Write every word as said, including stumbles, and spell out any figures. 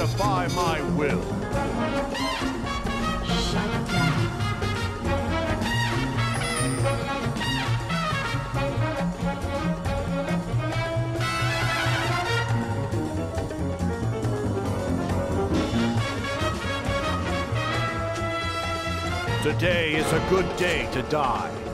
defy my will. Shut down. Today is a good day to die.